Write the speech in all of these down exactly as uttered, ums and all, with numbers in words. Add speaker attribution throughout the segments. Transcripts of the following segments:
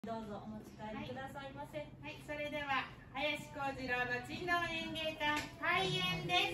Speaker 1: どうぞお持ち帰りくださいませ。はい、
Speaker 2: はい、それでは林幸次郎の珍道演芸館開演です。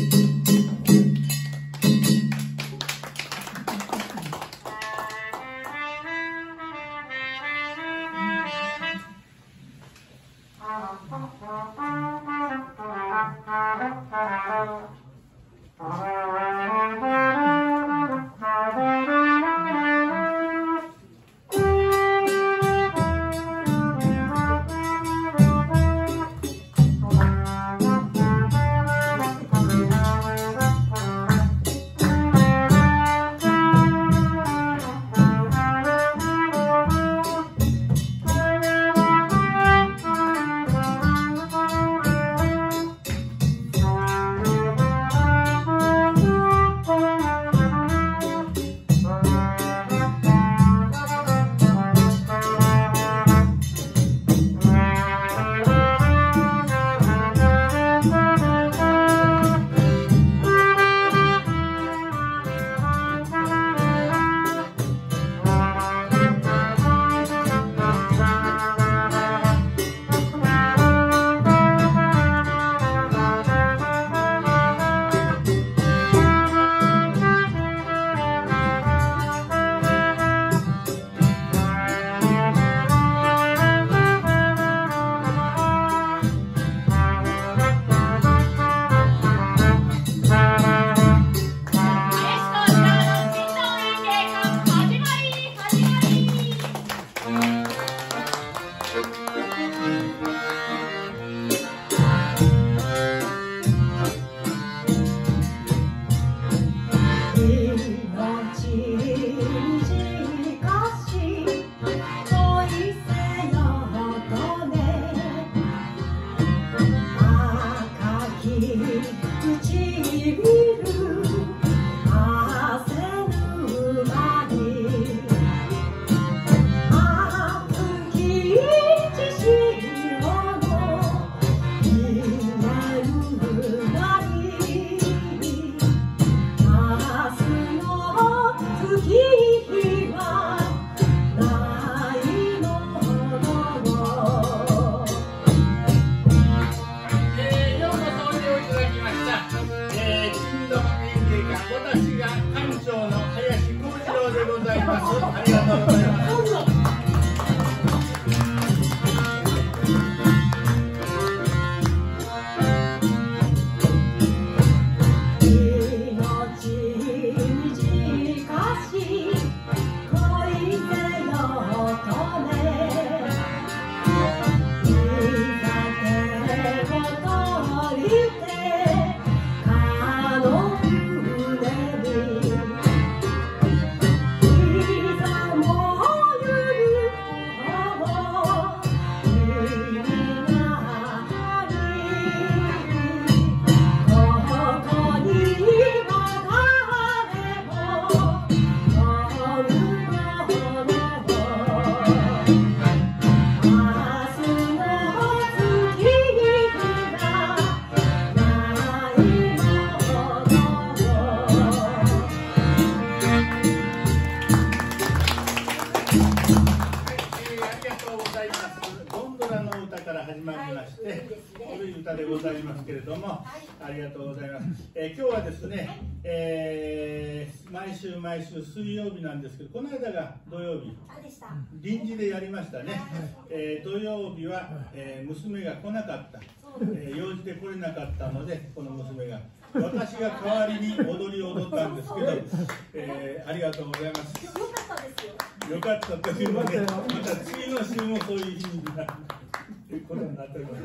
Speaker 3: ありがとうございます。えー、今日はですね、えー、毎週毎週水曜日なんですけど、この間が土曜日、臨時でやりましたね。えー、土曜日は、えー、娘が来なかった、えー、用事で来れなかったので、この娘が私が代わりに踊りを踊ったんですけど、えー、ありがとうございます。よかったですよ。よかったというので、また次の週もそういう日になることになっております。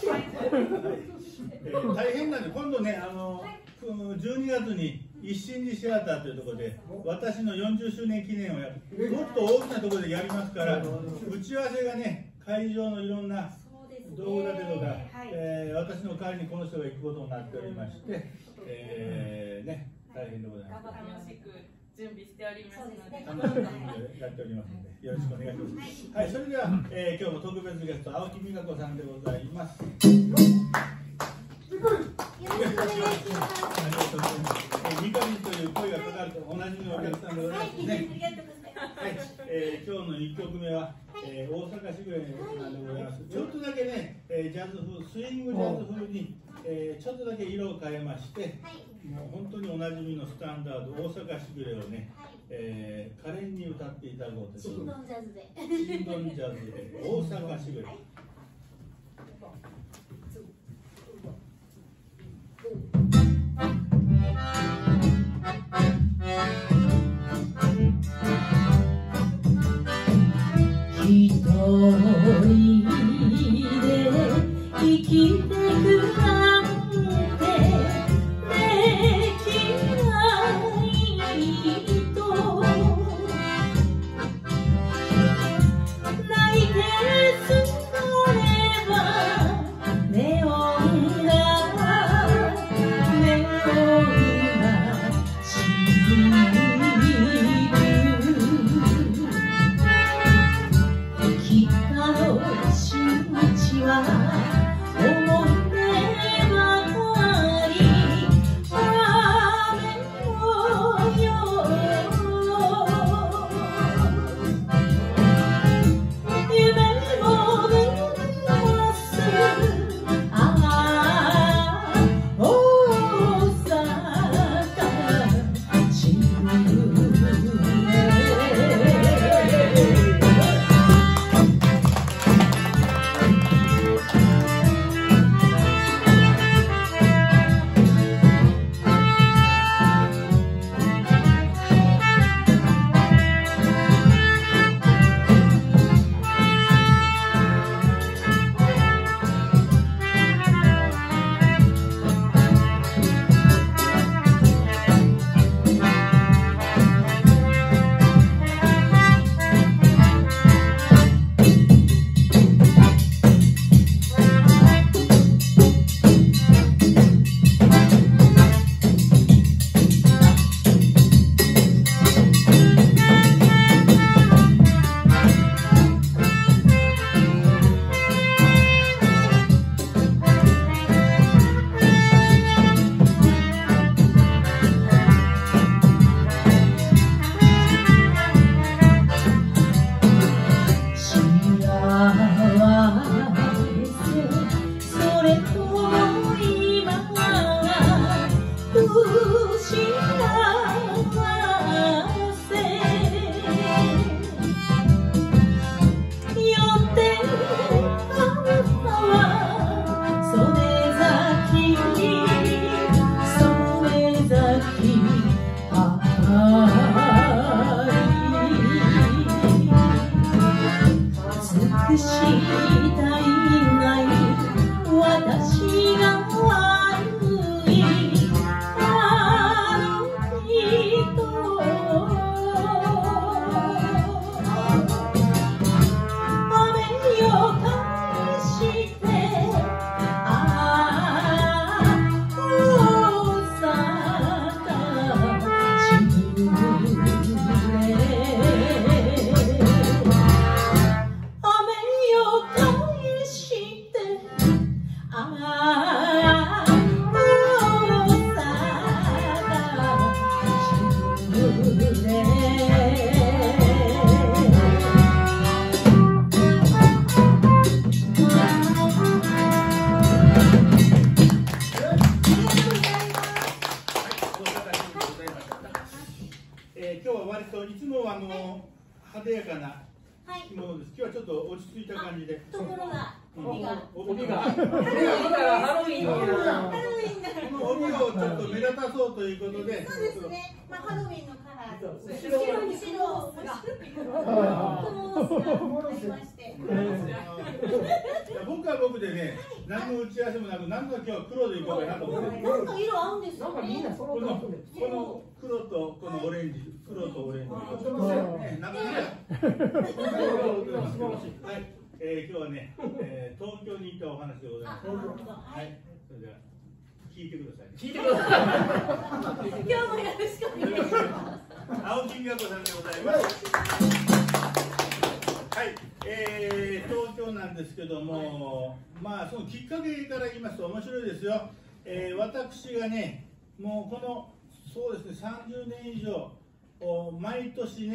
Speaker 3: えー、大変なんで、今度ね、あのじゅうにがつに一心寺シアターというところで私のよんじゅっしゅうねん記念をやる、もっと大きなところでやりますから、打ち合わせがね、会場のいろんな道具立てとか、えー、私の代わりにこの人が行くことになっておりまして、えーね、大変でございます。
Speaker 2: 楽しく準備しておりますので、
Speaker 3: 楽しくやっておりますので、よろしくお願いします。はい、それでは、えー、今日も特別ゲスト青木美香子さんでございます。ミカリンという声がかかるとおなじみのお客さんでございますね。 、えー、今日のいっきょくめは、えー、大阪しぐれなんでございます。ちょっとだけね、えー、ジャズ風、スイングジャズ風に、えー、ちょっとだけ色を変えまして、もう本当におなじみのスタンダード、大阪しぐれをね、えー、可憐に歌っていただこうと。
Speaker 1: チンドンジャズで。
Speaker 3: チンドンジャズで、大阪しぐれ。
Speaker 4: 一人で生きてくなんてできないと泣いて疲ればネオンがネオンが散る北の新地は思い出ばかり雨のよ夢も見ますああ大阪しぐれ美しい大概私が悪いあの人雨よ返してああ大阪しぐれ
Speaker 3: 今日は割といつもはあの、はい、派手やかな着物です。今日はちょっと落ち着いた感じで。
Speaker 1: ところが帯が
Speaker 3: 帯が
Speaker 2: ハロウィンの
Speaker 1: ハロウィンだ。
Speaker 3: この帯をちょっと目立たそうということで。
Speaker 1: そうですね。まあハロウィンのカラーで
Speaker 2: 白
Speaker 1: 白に白を小物がありまして。
Speaker 3: 僕は僕でね、何の打ち合わせもなく、なんと今日は黒でいこうかなと思って。
Speaker 1: なんか色合うんですよね。
Speaker 3: このこの黒とこのオレンジ、黒とオレンジ。ね、なかなか。はい、えー、今日はね、えー、東京に行ったお話でございます。はい、それでは聞いてください。聞いてください。
Speaker 1: 今日もよろしくお願いします。
Speaker 3: 青木美和子さんでございます。はい、えー、東京なんですけども、まあそのきっかけから言いますと面白いですよ。えー、私がね、もうこのそうですねさんじゅうねん以上毎年ね、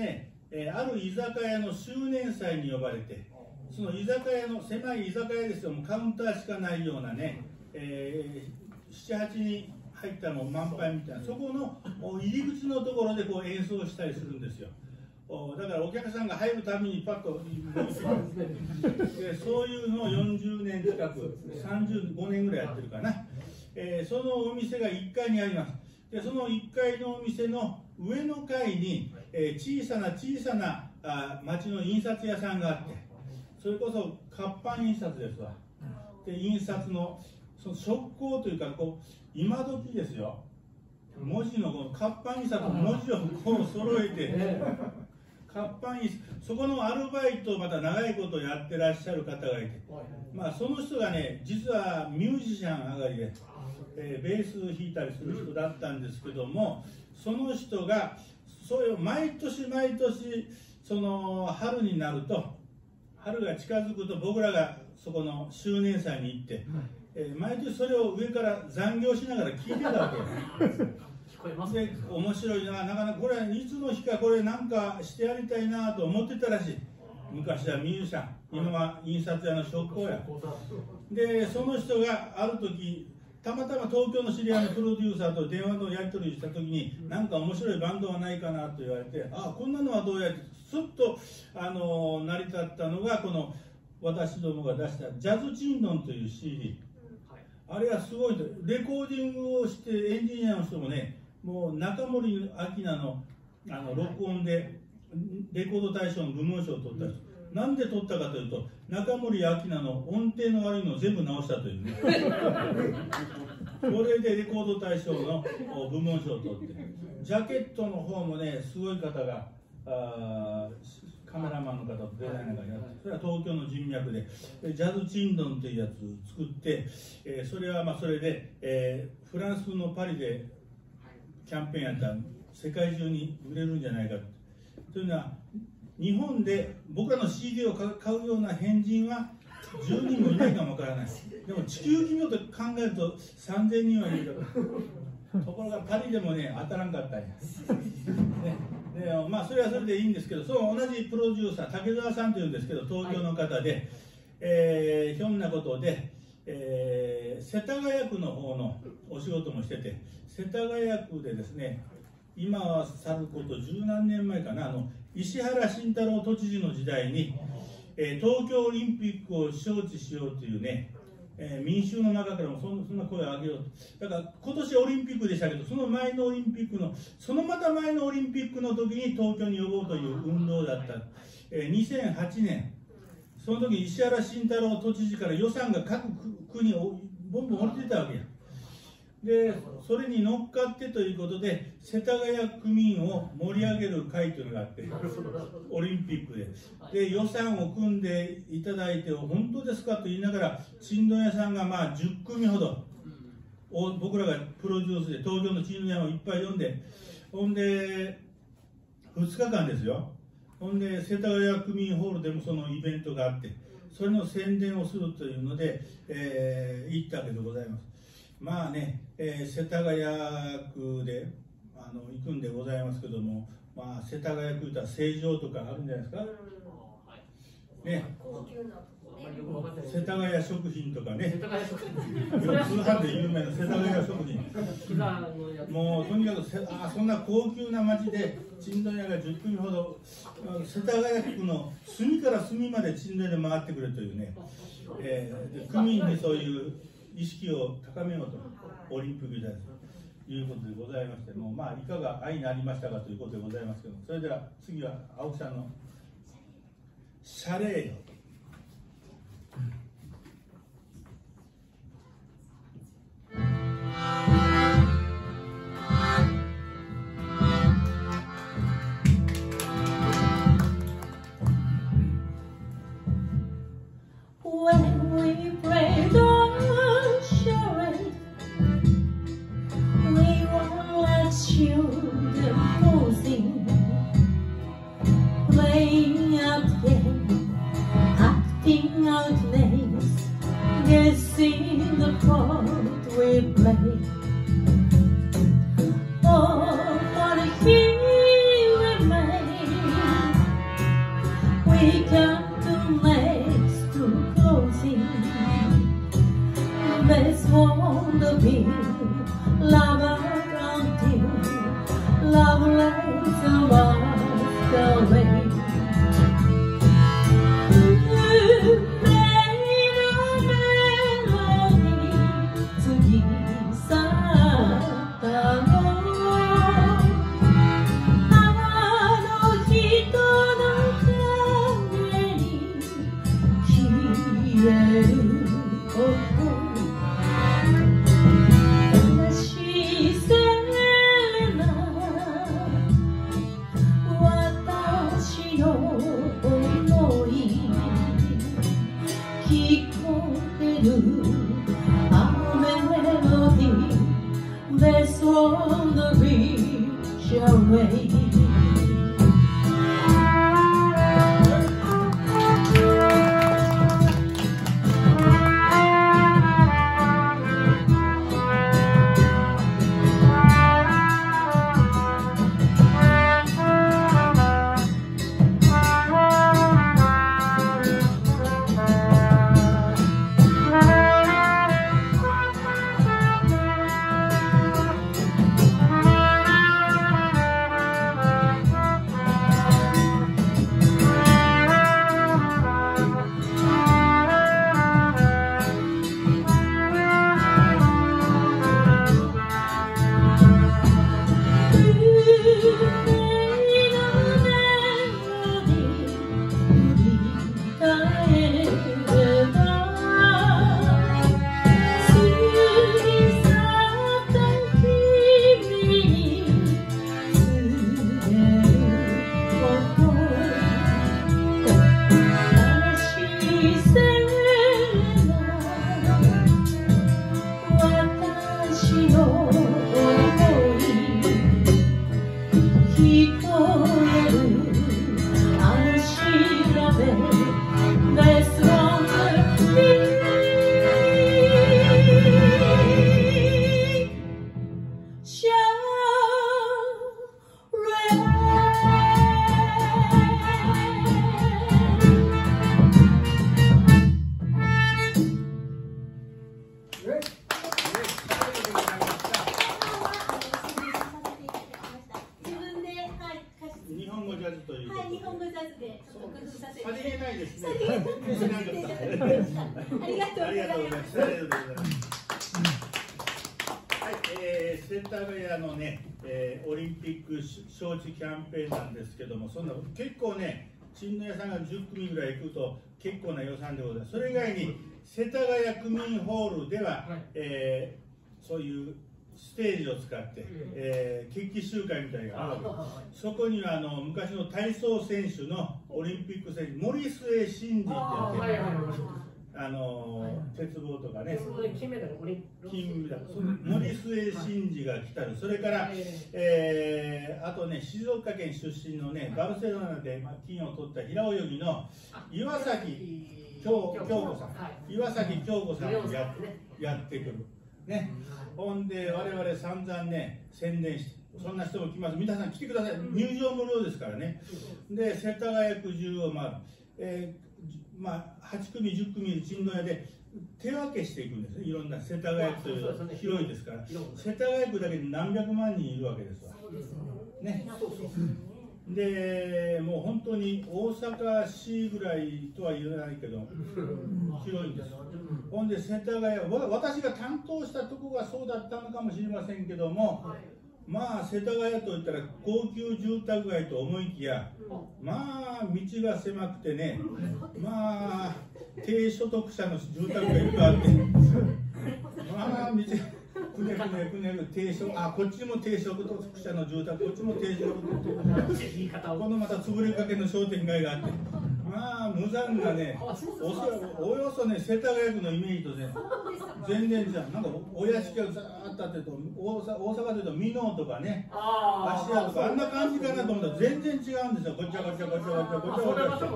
Speaker 3: えー、ある居酒屋の周年祭に呼ばれて、その居酒屋の狭い居酒屋ですよ、もうカウンターしかないようなね、えー、ななはちにん入ったの満杯みたいな、そこの入り口のところでこう演奏したりするんですよ。だからお客さんが入るたびにパッとでそういうのをよんじゅうねん近くさんじゅうごねんぐらいやってるかな、えー、そのお店がいっかいにあります。でそのいっかいのお店の上の階に、えー、小さな小さなあ町の印刷屋さんがあって、それこそ活版印刷ですわ。で印刷のその触工というかこう今時ですよ、文字のこの活版印刷の文字をこう揃えて活版印刷、そこのアルバイトをまた長いことやってらっしゃる方がいて、まあ、その人がね実はミュージシャン上がりで、えー、ベース弾いたりする人だったんですけども、その人がそれを毎年毎年その春になると、春が近づくと僕らがそこの周年祭に行って、えー、毎年それを上から残業しながら聞いてたわけで、面白いな、なかなかこれいつの日かこれなんかしてやりたいなと思ってたらしい。昔はミュージシャン、今は印刷屋の職工や。でその人がある時たまたま東京の知り合いのプロデューサーと電話のやり取りした時に、なんか面白いバンドはないかなと言われて、あこんなのはどうやって、すっとあの成り立ったのがこの私どもが出したジャズチンドンという シーディー、あれはすごいと、レコーディングをしてエンジニアの人もね、もう中森明菜のあの録音でレコード大賞の部門賞を取った人、なんで取ったかというと、中森明菜の音程の悪いのを全部直したというねそれでレコード大賞の部門賞を取って、ジャケットの方もねすごい方があカメラマンの方とデザイナーがやって、それは東京の人脈でジャズチンドンというやつを作って、えー、それはまあそれで、えー、フランスのパリでキャンペーンやったら世界中に売れるんじゃないかというのは、日本で僕らの シーディー を買うような変人はじゅうにんもいないかもわからない。でも地球規模と考えるとさんぜんにんはいるから、ところがパリでもね当たらんかったんや、ね、でまあそれはそれでいいんですけど、その同じプロデューサー竹澤さんというんですけど、東京の方で、はい、えー、ひょんなことで、えー、世田谷区の方のお仕事もしてて、世田谷区でですね、今は去ること十何年前かな、あの石原慎太郎都知事の時代に、えー、東京オリンピックを招致しようというね、えー、民衆の中からもそんそんな声を上げようと。だから今年オリンピックでしたけど、その前のオリンピックのそのまた前のオリンピックの時に東京に呼ぼうという運動だった、えー、にせんはちねん、その時石原慎太郎都知事から予算が各区にボンボン降りてたわけや。でそれに乗っかってということで、世田谷区民を盛り上げる会というのがあって、オリンピックでで予算を組んでいただいて、本当ですかと言いながら、ちんどん屋さんがまあじゅっくみほどを僕らがプロデュースで東京のちんどん屋をいっぱい呼んで、ほんでふつかかんですよ。ほんで世田谷区民ホールでもそのイベントがあって、それの宣伝をするというので、えー、行ったわけでございます。まあね、えー、世田谷区であの行くんでございますけども、まあ、世田谷区といったら成城とかあるんじゃないですか、ね、世田谷食品とかね、通販で有名な世田谷食品もうとにかくせあそんな高級な町でちんどん屋がじゅっくみほど、世田谷区の隅から隅までちんどん屋で回ってくれというね、えー、区民にそういう意識を高めようとオリンピックだということでございまして、もうまあいかが愛になりましたかということでございますけど、それでは次は青木さんの謝礼を。
Speaker 4: When we pray the charade, we won't let children posing, playing out game, acting out names, guessing the part we play. Oh, for he remains えること悲しいせいな私の想い聞こえる雨メロディー That's on the beach away
Speaker 3: 招致キャンペーンなんですけども、そんな結構ね、鎮の屋さんがじゅっくみぐらい行くと結構な予算でございます。それ以外に世田谷区民ホールでは、はい、えー、そういうステージを使って、えー、決起集会みたいなのがあるわけです。そこにはあの昔の体操選手のオリンピック選手森末慎二ってやってる。あのー、鉄棒とかね、金メダル、金メダル、森末慎二が来たり、それから、えー、あとね、静岡県出身のね、バルセロナで金を取った平泳ぎの岩崎京子さん、岩崎京子さんが や, やってくる。ね、ほんで、我々散々ね、宣伝して、そんな人も来ます、皆さん来てください、入場無料ですからね。で、世田谷区中を回る。えーまあ、はちくみじゅっくみ鎮の屋で手分けしていくんですね。いろんな世田谷区という広いですから、世田谷区だけで何百万人いるわけですわ。ね。で、もう本当に大阪市ぐらいとは言えないけど広いんです。ほんで世田谷、私が担当したとこがそうだったのかもしれませんけども、まあ世田谷といったら高級住宅街と思いきや、まあ道が狭くてね、まあ低所得者の住宅がいっぱいあって、まあ道くねくねくねる低所、あ、こっちも低所得者の住宅、こっちも低所得者、このまた潰れかけの商店街があって、まあ無残なね、お, およそね世田谷区のイメージとね全然違う。なんかお屋敷がざーっとあってと、大阪でいうと箕面とかね、芦屋とかあんな感じかなと思ったら全然違うんですよ。ごちゃごちゃごちゃごちゃごちゃごちゃして。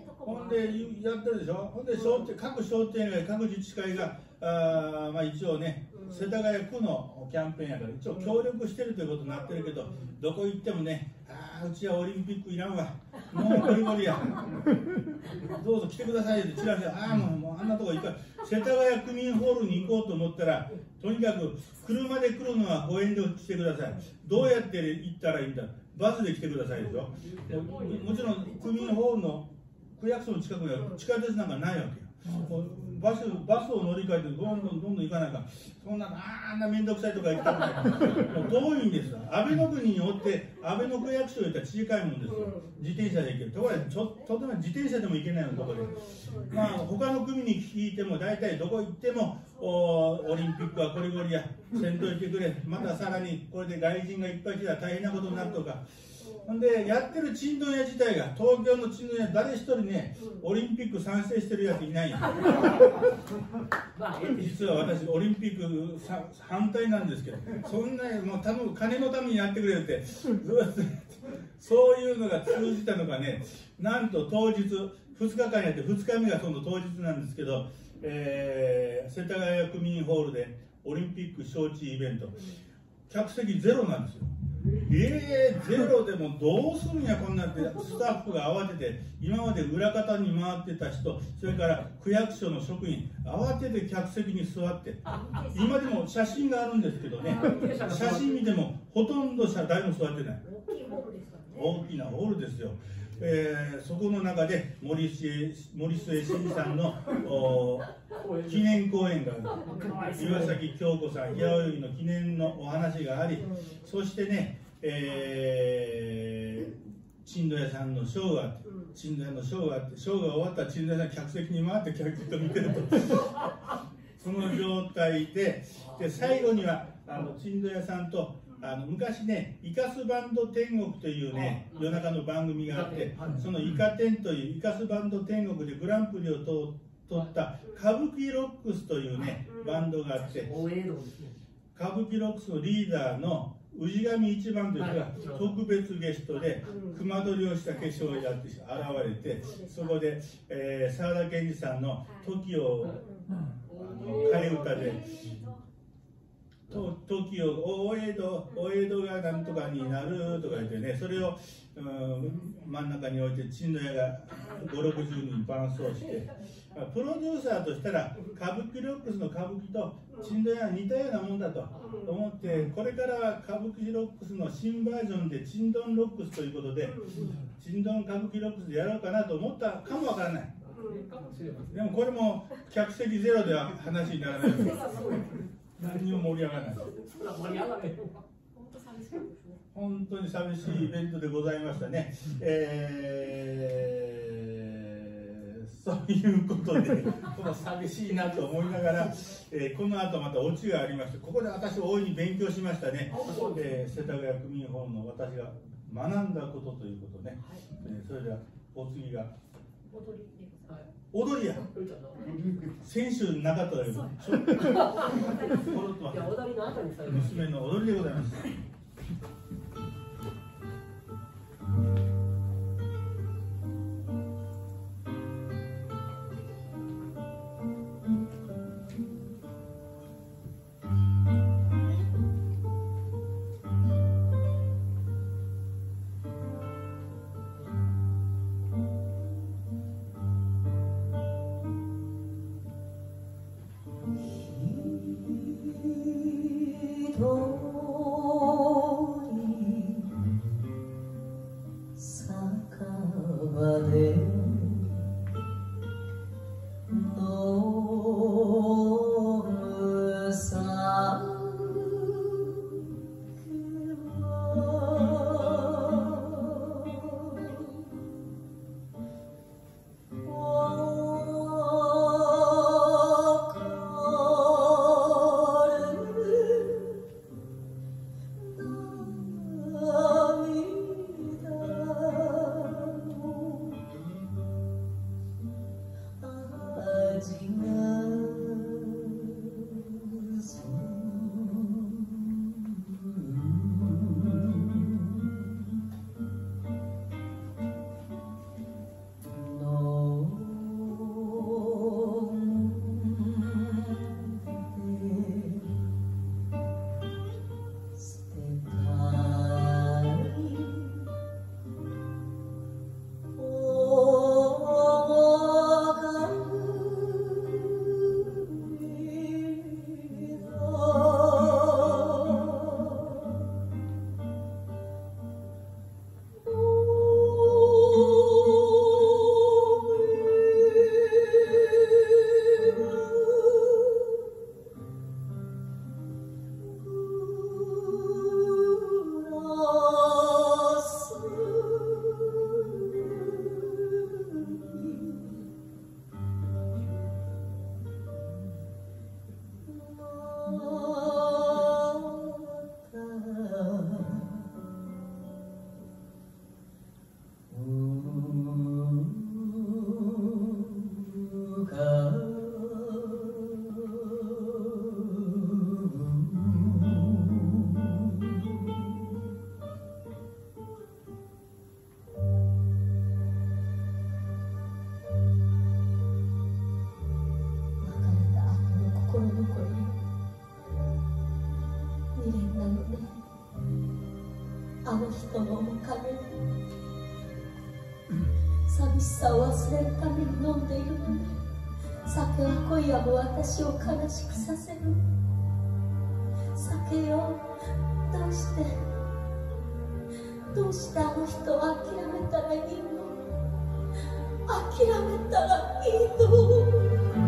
Speaker 3: ほんでやってるでしょ。ほんで商店、各商店街、各自治会があ、まあ、一応ね、世田谷区のキャンペーンやから一応協力してるということになってるけど、どこ行ってもね、ああうちはオリンピックいらんわ、もうゴリゴリや、どうぞ来てくださいってチラシ、ああもう、もうあんなとこ行くから、世田谷区民ホールに行こうと思ったら、とにかく車で来るのはご遠慮してください。どうやって行ったらいいんだ、バスで来てくださいでしょ。もちろん区民ホールの区役所の近くには地下鉄なんかないわけよ。 バスバスを乗り換えてどんどんどんどん行かないから、そんなあんな面倒くさいとか言ったことないもう遠いんですよ。安倍の国におって安倍の区役所行ったら近いもんですよ。自転車で行けるところでちょとても自転車でも行けないようなところで、まあ他の国に聞いても大体どこ行ってもおオリンピックはこれこれやせんといてくれ、またさらにこれで外人がいっぱい来たら大変なことになるとか。ほんでやってるちんどん屋自体が東京のちんどん屋誰一人ねオリンピック賛成してるやついないんです実は私オリンピック反対なんですけど、そんなもう多分金のためにやってくれるってそういうのが通じたのがね、なんと当日ふつかかんやってふつかめがその当日なんですけど、えー、世田谷区民ホールでオリンピック招致イベント、客席ゼロなんですよ。えー、ゼロでもどうするんやこんなんってスタッフが慌てて、今まで裏方に回ってた人、それから区役所の職員慌てて客席に座って、今でも写真があるんですけどね、写真見てもほとんど誰も座ってない、大きなホールですよ。えー、そこの中で森末森末慎さんの記念講演がある、岩崎京子さん平泳ぎの記念のお話があり、そしてね、えー、ちんどやさんのショーがあって、ちんどやのショーがあって、ショーが終わったらちんどやさん客席に回って客席を見てるとその状態で、で最後にはあのちんどやさんとあの昔ね、イカスバンド天国というね、夜中の番組があって、そのイカ天というイカスバンド天国でグランプリをと取った歌舞伎ロックスというね、バンドがあって、歌舞伎ロックスのリーダーの氏神一番という人が特別ゲストで熊取りをした化粧をやって現れて、そこで沢田研二さんの「時を替え歌」で。時をお江戸お江戸がなんとかになるとか言ってね、それを、うん、真ん中に置いてちんどやがごじゅうろくじゅうにん伴奏して、プロデューサーとしたら歌舞伎ロックスの歌舞伎とちんどやは似たようなもんだと思って、これからは歌舞伎ロックスの新バージョンでちんどんロックスということでちんどん歌舞伎ロックスでやろうかなと思ったかもわからない。でもこれも客席ゼロでは話にならない何にも盛り上がらない。本当に寂しいイベントでございましたね。えー、そういうことで、この寂しいなと思いながら、えー、この後またオチがありまして、ここで私大いに勉強しましたね。えー、世田谷区民ホールの私が学んだことということね。えー、それではお次が。踊りや先週なかっただけど、娘の踊りでございます。
Speaker 4: 「 人のおかげで寂しさを忘れるために飲んでいるのに、酒は今夜も私を悲しくさせる。酒よ、どうしてどうしてあの人を諦めたらいいの？諦めたらいいの？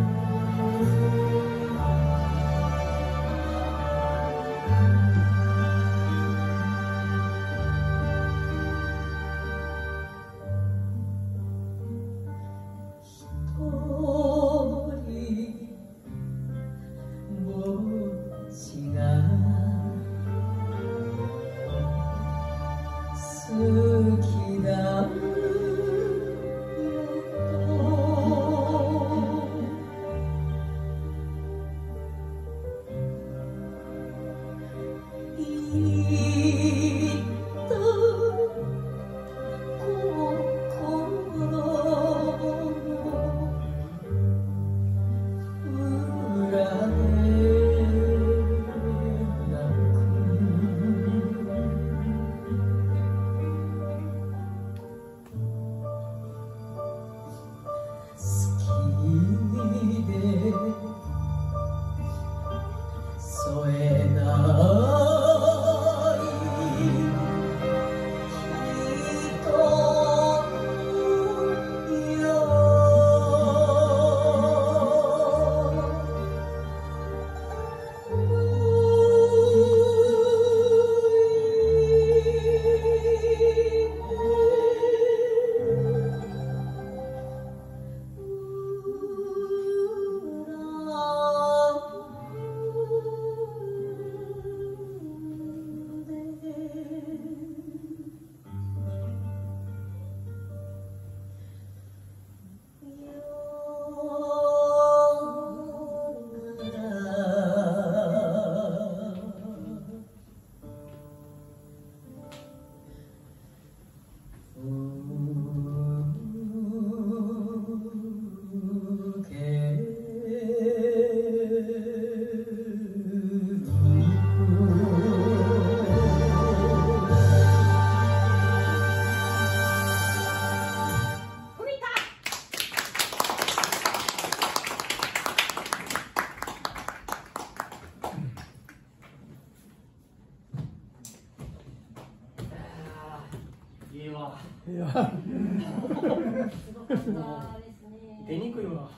Speaker 5: 出にくいわ。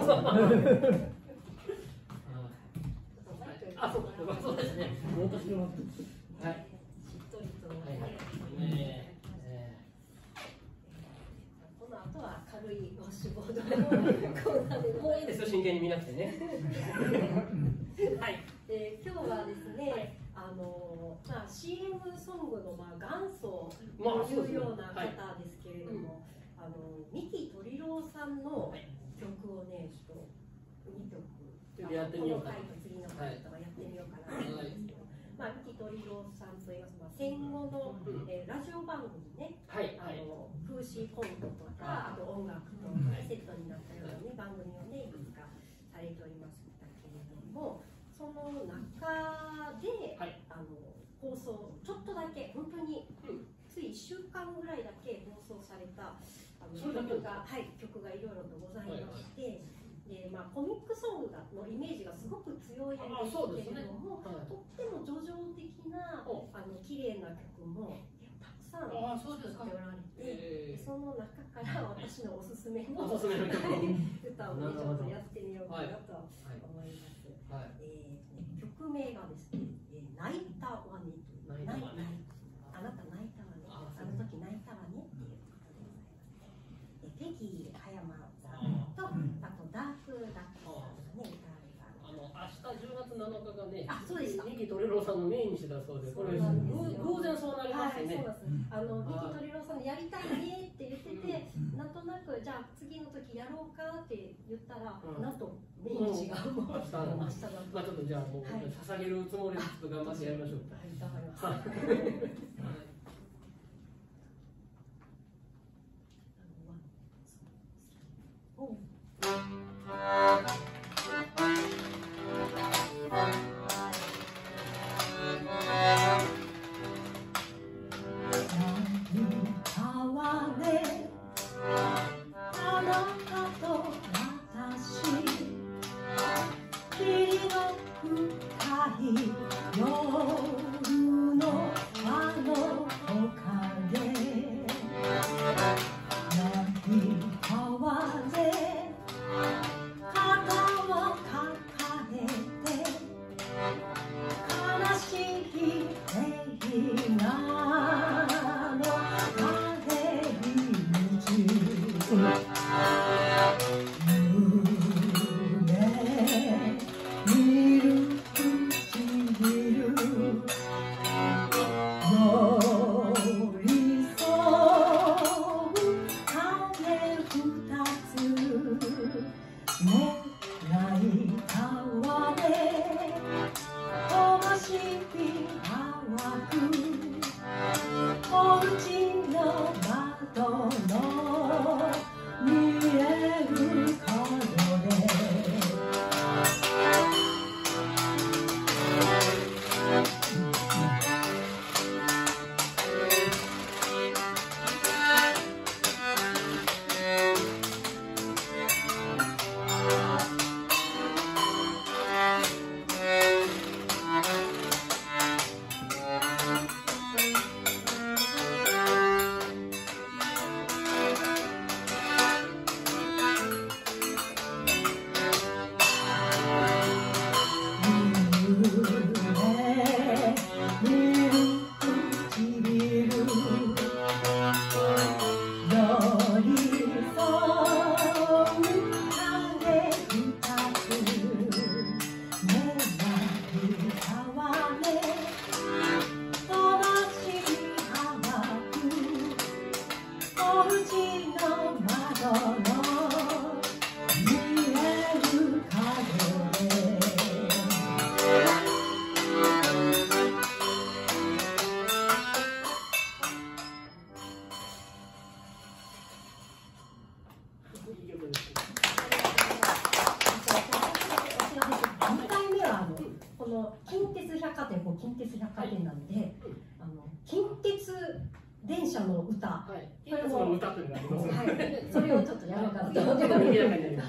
Speaker 5: あ、そうか、そうですね。私の。はい。しっとりと。ねえ。
Speaker 6: この後は軽いウォッシュボードの。
Speaker 5: もういいですよ、真剣に見なくてね。
Speaker 6: はい。で、今日はですね。あのまあ、シーエム ソングのまあ元祖というような方ですけれども、あの三木鳥郎さんの曲をね、ちょっとにきょく
Speaker 5: やってみようかな。
Speaker 6: この回と次の回とかやってみようかなと思うんですけど、まあ、三木鳥郎さんといいます、まあ、戦後の、うんえー、ラジオ番組ね、はい、あの風刺コントとか、あと音楽とセットになったような、ね、番組をね、いくつかされておりましたけれども、その中で、はい、あの放送ちょっとだけ本当に、うん、ついいっしゅうかんぐらいだけ放送されたあの曲が、はい、曲がいろいろとございまして、はい、でまあ、コミックソングがのイメージがすごく強いんですけれども、ねはい、とっても叙情的なあの綺麗な曲もたくさん作っておられて、その中から私のおすすめの歌をねちょっとやってみようかなと思います。はい、えー、曲名がですね、えー、泣いたわねという、泣いたあなた泣いたわね、あの時泣いたわねっていうことでございます。ペギー葉山さんと、あとダークダックさんがね、歌われた。
Speaker 5: あの明日じゅうがつなのかがね、
Speaker 6: あ、そうです。
Speaker 5: 三木鳥郎さんのメインにしてたそうで、これ偶然そうなりましてね。
Speaker 6: はい、そうなんです。あの三木鳥郎さんのやりたいねって言ってて、なんとなくじゃあ次の時やろうかって言ったら、なんとメイン違う。明日だ。まあち
Speaker 5: ょっとじゃあもう捧げるつもりでちょっと頑張ってやりましょう。はい、頑張ります。
Speaker 4: 「
Speaker 6: 近鉄百貨店なので、あの近鉄電車の歌、はい、これも歌というのがあります。はい、それをちょっとやろうかなと思ってます。はい、ありがとうございます。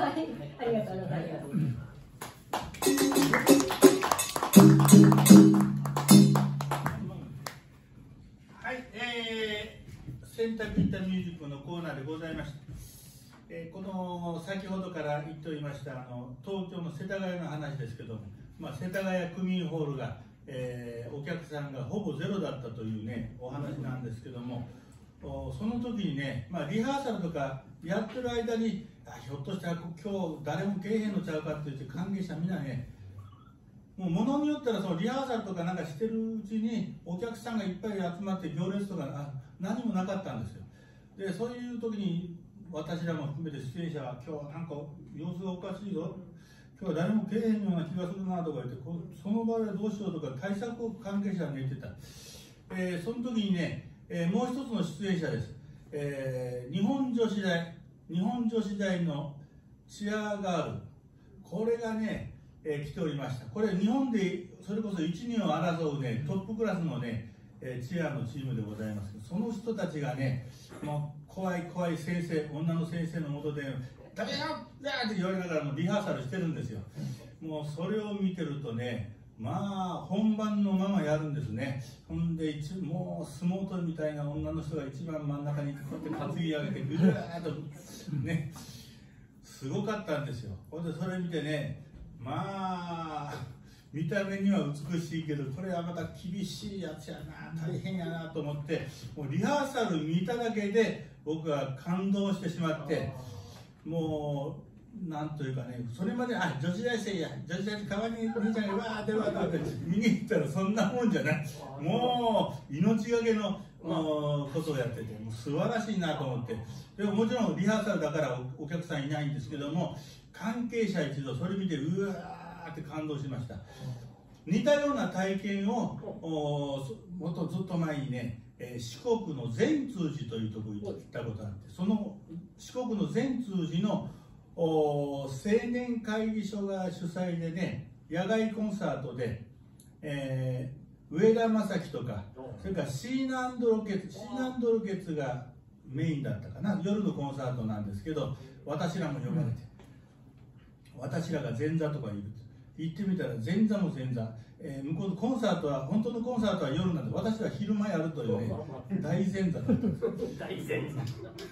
Speaker 3: はい、えー、選択インタミュージックのコーナーでございました。えー、この先ほどから言っておりましたあの東京の世田谷の話ですけども、まあ、世田谷区民ホールが、えー、お客さんがほぼゼロだったというねお話なんですけども、その時にね、まあ、リハーサルとかやってる間にあひょっとしたら今日誰もけえへんのちゃうかって言って関係者みんなね、もうものによったらそのリハーサルとかなんかしてるうちにお客さんがいっぱい集まって行列とかあ何もなかったんですよ。でそういう時に私らも含めて出演者は今日はなんか様子がおかしいぞ、今日は誰もけえへんような気がするなとか言ってこその場合はどうしようとか対策を関係者に言ってた、えー、その時にね、えー、もう一つの出演者です、えー、日本女子大日本女子大のチアガール、これがね、えー、来ておりました。これ日本でそれこそいち、にを争うねトップクラスのね、えー、チアのチームでございます。その人たちがねもう怖い怖い先生、女の先生のもとで「ダメよ!」って言われながらもリハーサルしてるんですよ。もうそれを見てるとね、まあ本番のままやるんですね。ほんで一もう相撲取りみたいな女の人が一番真ん中にこうやって担ぎ上げてぐるーっとねすごかったんですよ。ほんでそれ見てね、まあ見た目には美しいけどこれはまた厳しいやつやな、大変やなと思って、もうリハーサル見ただけで僕は感動してしまって、もうなんというかね、それまであ女子大生や女子大生川に兄ちゃんがわーってわーって見に行ったらそんなもんじゃない、もう命がけのことをやっててもう素晴らしいなと思って、でももちろんリハーサルだからお客さんいないんですけども、関係者一同それ見てうわーって感動しました。似たような体験をもっとずっと前にね、えー、四国の善通寺というところに行ったことがあって、その四国の善通寺の青年会議所が主催でね野外コンサートで、えー、上田正樹とかそれからシーナンドロケツシーナンドロケツがメインだったかな、夜のコンサートなんですけど、私らも呼ばれて、私らが前座とか言う行ってみたら前座も前座、えー、向こうのコンサートは本当のコンサートは夜なんで、私は昼間やるというね大前座だったんです大前座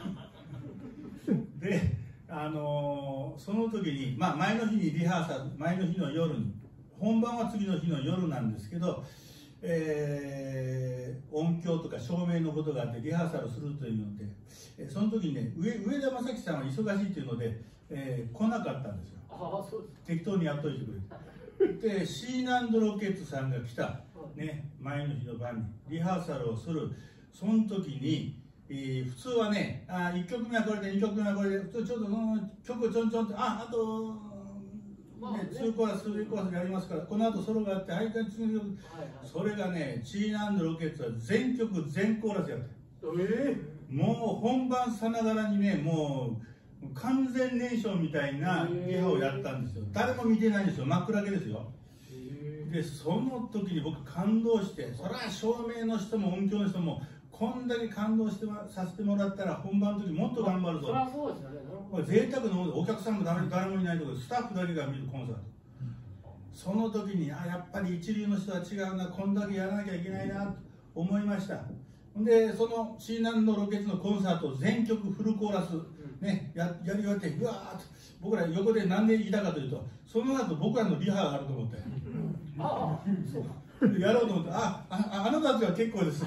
Speaker 3: で、あのー、その時に、まあ、前の日にリハーサル、前の日の夜に、本番は次の日の夜なんですけど、 えー、音響とか照明のことがあってリハーサルするというので、えー、その時にね、上上田正樹さんは忙しいというので、えー、来なかったんですよ。
Speaker 5: あそうです。
Speaker 3: 適当にやっといてくれて。で、シーナンドロケッツさんが来た、ね、前の日の晩にリハーサルをする。その時に、えー、普通はね、あいっきょくめはこれで、にきょくめはこれで、普通ちょっとその曲をちょんちょんと、あ、あと、ね、にコーラス、さんコーラスやりますから、この後ソロがあって、はい、次の曲、それがね、シーナンドロケッツは全曲全コーラスやってる。えー、もう本番さながらにね、もう完全燃焼みたいなリハをやったんですよ。誰も見てないんですよ、真っ暗けですよ。で、その時に僕感動して、それは照明の人も音響の人も、こんだけ感動してさせてもらったら本番の時もっと頑張るぞ。そりゃそうですよね。贅沢のお客さんも誰もいないところでスタッフだけが見るコンサート。その時にあやっぱり一流の人は違うな、こんだけやらなきゃいけないなと思いました。でそのシーナンドロケッツのコンサート全曲フルコーラス、ね、や, やり終わってうわーっと僕ら横で何でいたかというと、その後僕らのリハがあると思ってああそうやろうと思って、あああなたたちは結構です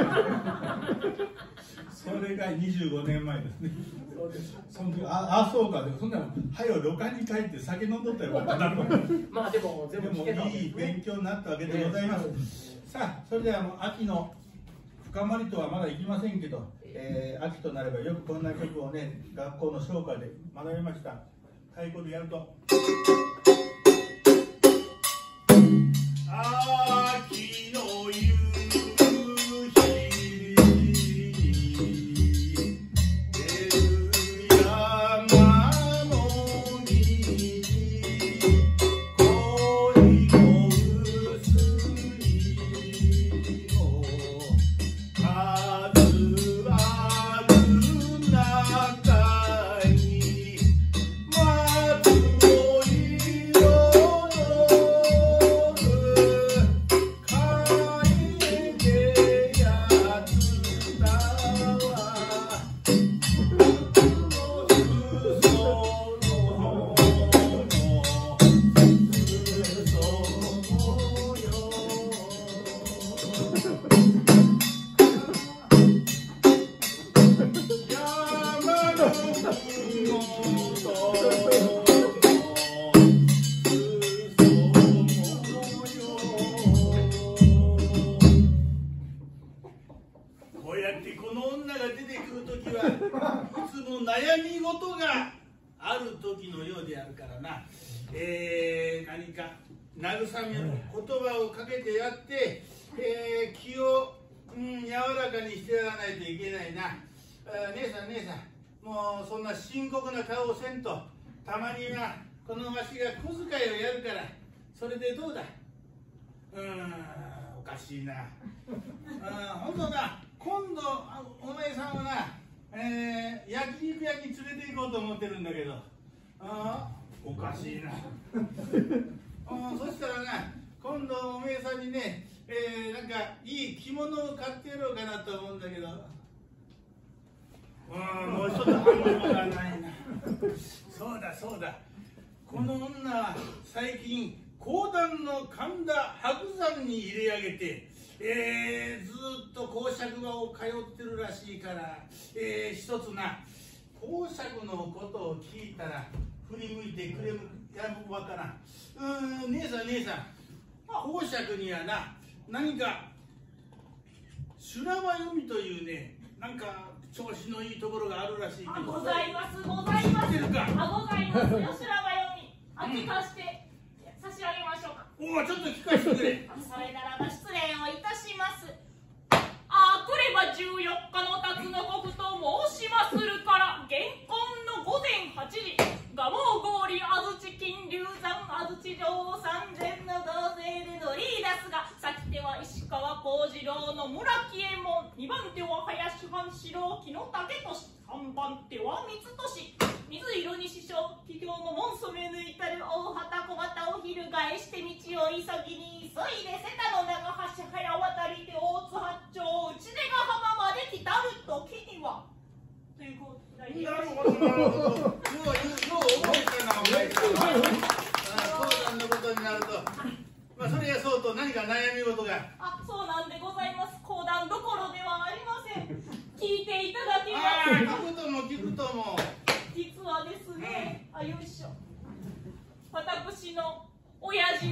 Speaker 3: それがにじゅうごねんまえですね。その時ああそうか、でもそんなのはよ旅館に帰って酒飲んどったらよかったな
Speaker 5: まあでも全部聞けた、
Speaker 3: いい勉強になったわけでございます、えー、さあそれではもう秋の深まりとはまだいきませんけど、えー、秋となればよくこんな曲をね学校の唱歌で学びました。太鼓でやると秋の夕慰めの言葉をかけてやって、えー、気を、うん、柔らかにしてやらないといけないな。あ姉さん姉さん、もうそんな深刻な顔をせんと、たまにはこのわしが小遣いをやるから、それでどうだ。うーん、おかしいな。あほんとな、今度お前さんはな、えー、焼肉屋に連れて行こうと思ってるんだけど、あおかしいな。うん、そしたらな、今度おめえさんにね、えー、なんかいい着物を買ってやろうかなと思うんだけど、うん、もうちょっと反応がないな。そうだそうだ、この女は最近講談の神田白山に入れ上げて、えー、ずっと講釈場を通ってるらしいから、えー、一つな講釈のことを聞いたら振り向いてくれるやるわからん。うーん、姉さん姉さん、講釈にはな何か修羅場読みというね、なんか調子のいいところがあるらしいけど。
Speaker 2: あ、ございますございます。
Speaker 3: 知ってるか。
Speaker 2: あ、ございますよ、修羅場読み。あ、聞かして差し上げましょうか。
Speaker 3: おお、ちょっと聞かせてくれ。
Speaker 2: それならば失礼をいたします。あ、来ればじゅうよっかの辰の刻と申しまするから、現今の午前はちじ、蒲生郡安土金龍山安土城三千の同勢で乗り出すが、先手は石川幸次郎の村木右衛門、にばん手は林半四郎木野武俊、さんばん手は三俊、水色に師匠企業の門染め抜いたる大畑小型を翻して道を急ぎに急いで瀬田の長橋早渡りで大津八丁内出ヶ浜まで来たる時にはということで。
Speaker 3: なるほどなるほど。ようよう覚えたなお前さんは。講談のことになると、まあそれやそうと何か悩み事が。
Speaker 2: あ、そ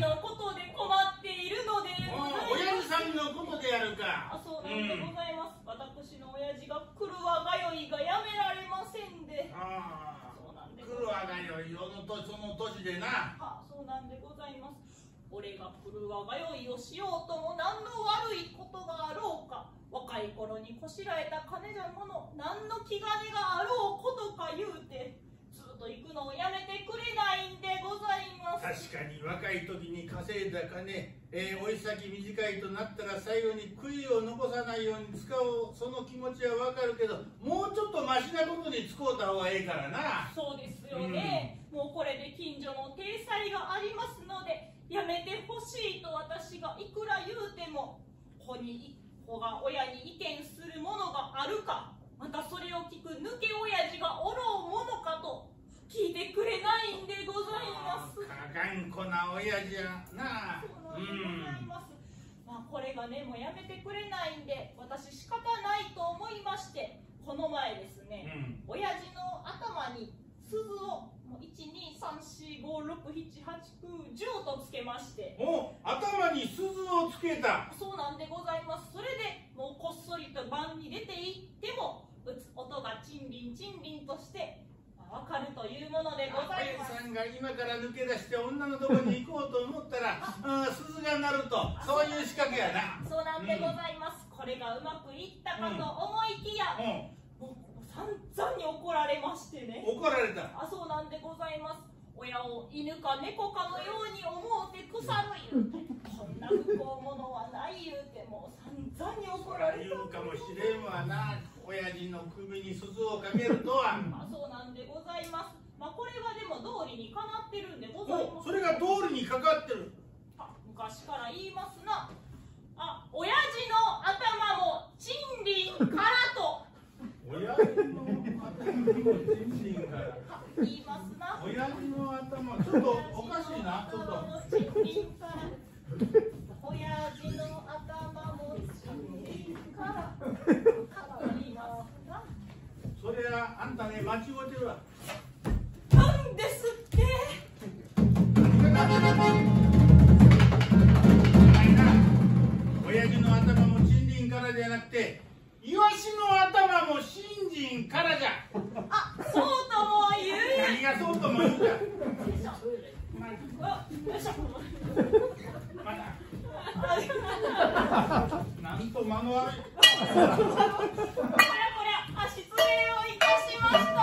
Speaker 2: のことで困っているのでございます。
Speaker 3: 親父さんのことでやるか。
Speaker 2: あ、そうなんでございます。私の親父が来るわがよいがやめられませんで。
Speaker 3: ああ、
Speaker 2: そうなんで
Speaker 3: 来るわがよい、そのとその年でな。
Speaker 2: あ、そうなんでございます。俺が来るわがよいをしようとも何の悪いことがあろうか、若い頃にこしらえた金じゃもの何の気兼ねがあろうことか言うてずっと行くのをやめてくれないんでございます。
Speaker 3: 確かに若い時に稼いだ金、えー、おい先短いとなったら最後に悔いを残さないように使おう、その気持ちはわかるけど、もうちょっとマシなことに使うた方がええからな。
Speaker 2: そうですよね、うん、もうこれで近所の体裁がありますのでやめてほしいと私がいくら言うても、子に子が親に意見するものがあるか、またそれを聞く抜け親父がおろうものかと聞いてくれないんでございます。
Speaker 3: 頑固な親父やな。
Speaker 2: そうなんでございます、うん、まあこれがねもうやめてくれないんで私仕方ないと思いまして、この前ですね、うん、親父の頭に鈴をいちにさんしごろくななはちきゅうじゅうとつけまして。
Speaker 3: お、頭に鈴をつけた。
Speaker 2: そうなんでございます。それでもうこっそりと晩に出て行っても打つ音がチンリンチンリンとしてわかるというものでございます。
Speaker 3: 親父さんが今から抜け出して女のところに行こうと思ったらあ鈴が鳴ると、そういう仕掛けやな。
Speaker 2: そうなんでございます、うん、これがうまくいったかと思いきや、うんうん、もう散々に怒られましてね。
Speaker 3: 怒られた。
Speaker 2: あ、そうなんでございます。親を犬か猫かのように思うて腐る言うて、こんな不幸者はない言うて、もう散々に怒られた。
Speaker 3: 言うかもしれんわな、親父の首に鈴をかけるとは。
Speaker 2: あ、そうなんでございます。まあこれはでも道理にかなってるんでございます。
Speaker 3: それが道理にかかってる。
Speaker 2: あ、昔から言いますな。あ、親父の頭もチンリンからと。
Speaker 3: 親父の頭もチンリンから。
Speaker 2: 言いますな。
Speaker 3: 親父の頭、ちょっとおかしいな、ちょっと。
Speaker 2: チンリンから。親父の頭もチンリンから。言いますな。
Speaker 3: それはあんたね、間違ってるわ。
Speaker 2: なんですって。
Speaker 3: 親父の頭もチンリンからじゃなくて、イワシの頭も新人からじゃ。
Speaker 2: あ、そうとも言う。
Speaker 3: 何がそうとも言うか。
Speaker 2: よいしょ。よいしょ。
Speaker 3: また。なんと間の悪い。
Speaker 2: こりゃこりゃ、あ、失礼をいたしました。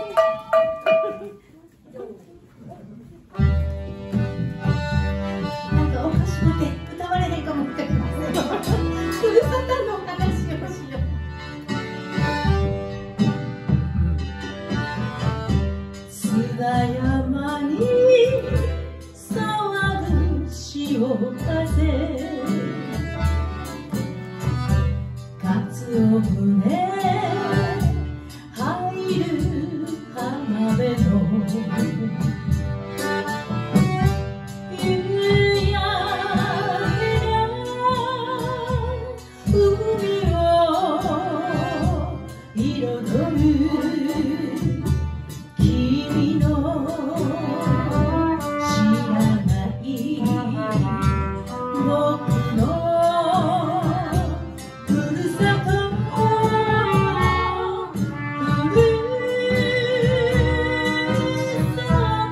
Speaker 4: なんかおかしくて歌われへんかもわかりません。ふるさとの話をしよう。津田山に騒ぐ潮風、かつお船入る浜辺の夕焼けが海を彩る、君の知らない僕のふるさと、ふるさ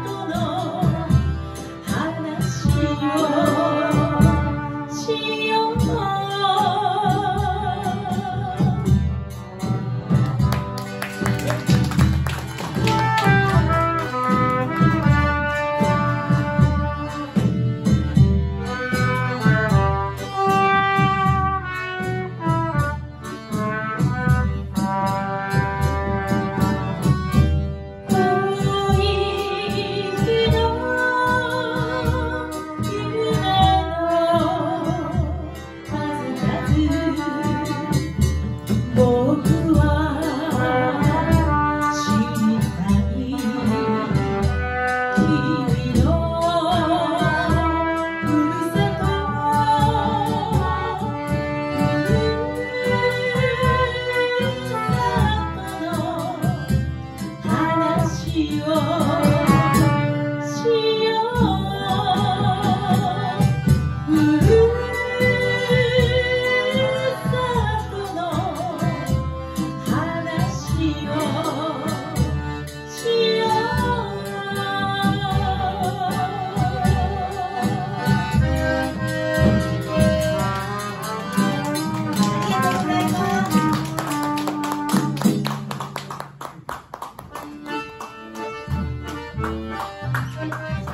Speaker 3: ます。